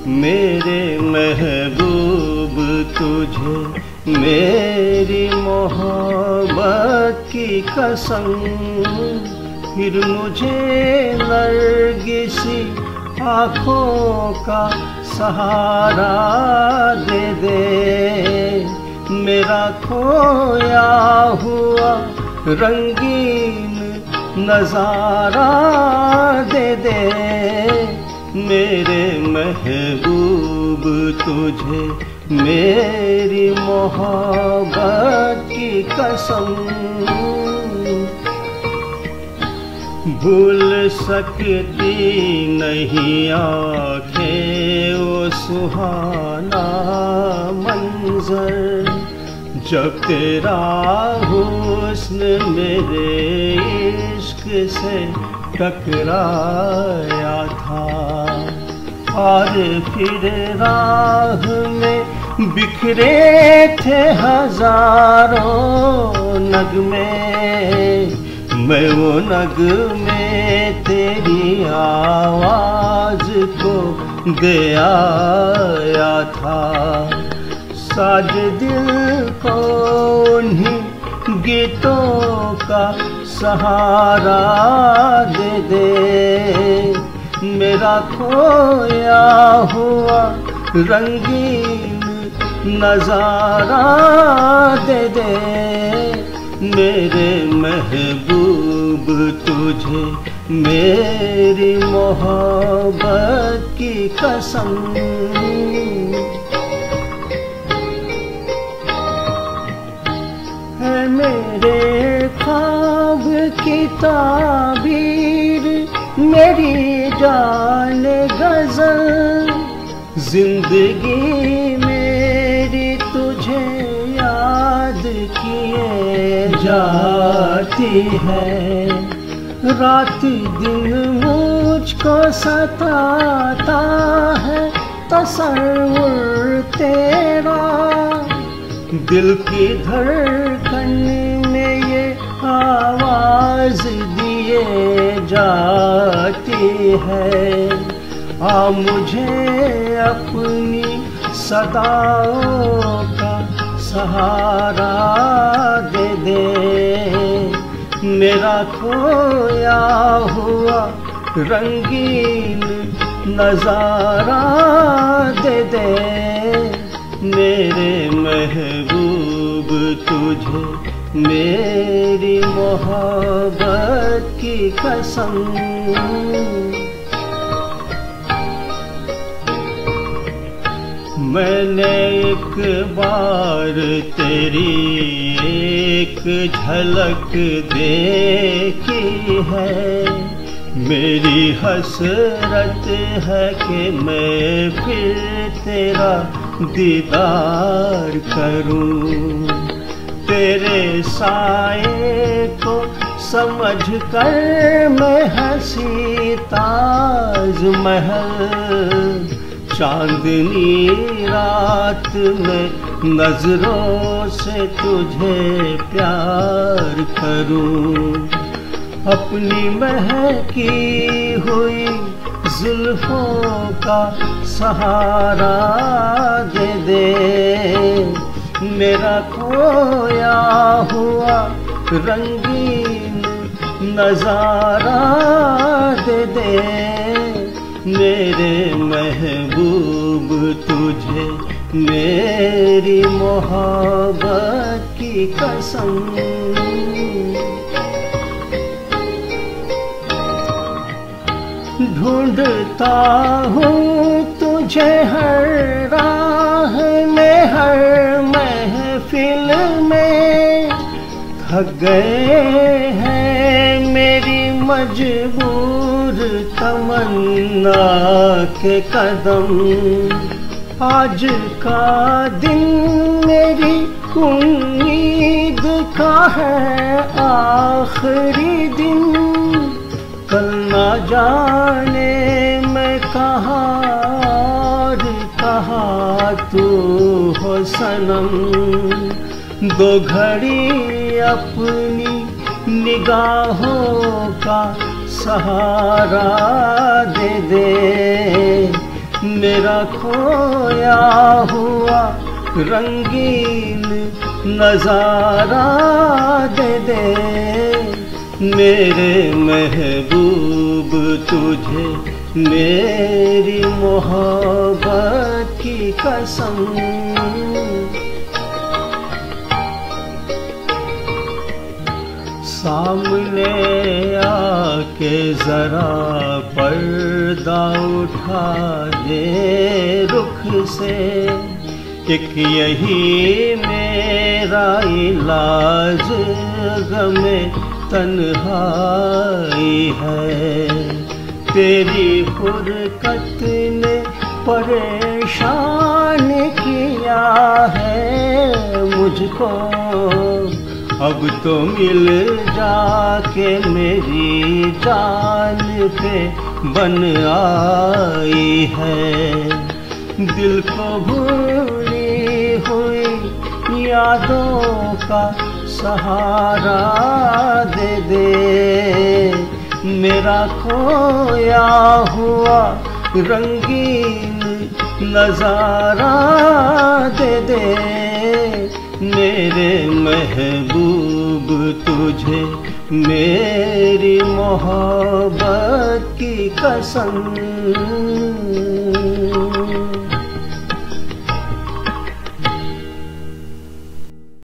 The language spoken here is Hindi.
मेरे महबूब तुझे मेरी मोहब्बत की कसम, फिर मुझे नरगिसी आँखों का सहारा दे दे। मेरा खोया हुआ रंगीन नजारा दे दे। मेरे महबूब तुझे मेरी मोहब्बत की कसम, भूल सकती नहीं आँखें वो सुहाना मंजर, जब तेरा हुस्न मेरे इश्क से टकराया था। और फिर राह में बिखरे थे हजारों नगमे, मैं वो नगमे तेरी आवाज को दे आया था। साज दिल को उन्हीं गीतों का सहारा दे दे। मेरा खोया हुआ रंगीन नजारा दे दे। मेरे महबूब तुझे मेरी मोहब्बत की कसम। है मेरे ख्वाब की ताबीर मेरी जान गज़ल, जिंदगी मेरी तुझे याद किए जाती है। रात दिन मुझको सताता है तसव्वुर तेरा, दिल की धड़कन में ये आवाज दिए जाती है। आ मुझे अपनी सदाओं का सहारा दे दे। मेरा खोया हुआ रंगीन नजारा दे दे। मेरे महबूब तुझे मेरी मोहब्बत की कसम। मैंने एक बार तेरी एक झलक देखी है, मेरी हसरत है कि मैं फिर तेरा दीदार करूं। तेरे साए को समझ कर मैं हंसी ताज महल, चांदनी रात में नजरों से तुझे प्यार करूं। अपनी महकी हुई जुल्फों का सहारा दे दे। मेरा खोया हुआ रंगीन नजारा दे दे। मेरे महबूब तुझे मेरी मोहब्बत की कसम। ढूंढता हूँ तुझे हर राह में, हर महफिल में। थक गए हैं मेरी मजबूर तमन्ना के कदम। आज का दिन मेरी उम्मीद का है आखिरी दिन। कल ना जाने मैं कहाँ और कहाँ तू हो सनम। दो घड़ी अपनी निगाहों का सहारा दे दे। मेरा खोया हुआ रंगीन नजारा दे दे। मेरे महबूब तुझे मेरी मोहब्बत की कसम। सामने आके जरा पर्दा उठा दे रुख से, एक यही मेरा इलाज गमे तन्हाई है। तेरी फुरकत ने परेशान किया है मुझको, अब तो मिल जाके मेरी जान पे बन आई है। दिल को भूली हुई यादों का सहारा दे दे। मेरा खोया हुआ रंगीन नजारा दे दे। मेरे महबूब तुझे मेरी मोहब्बत की कसम।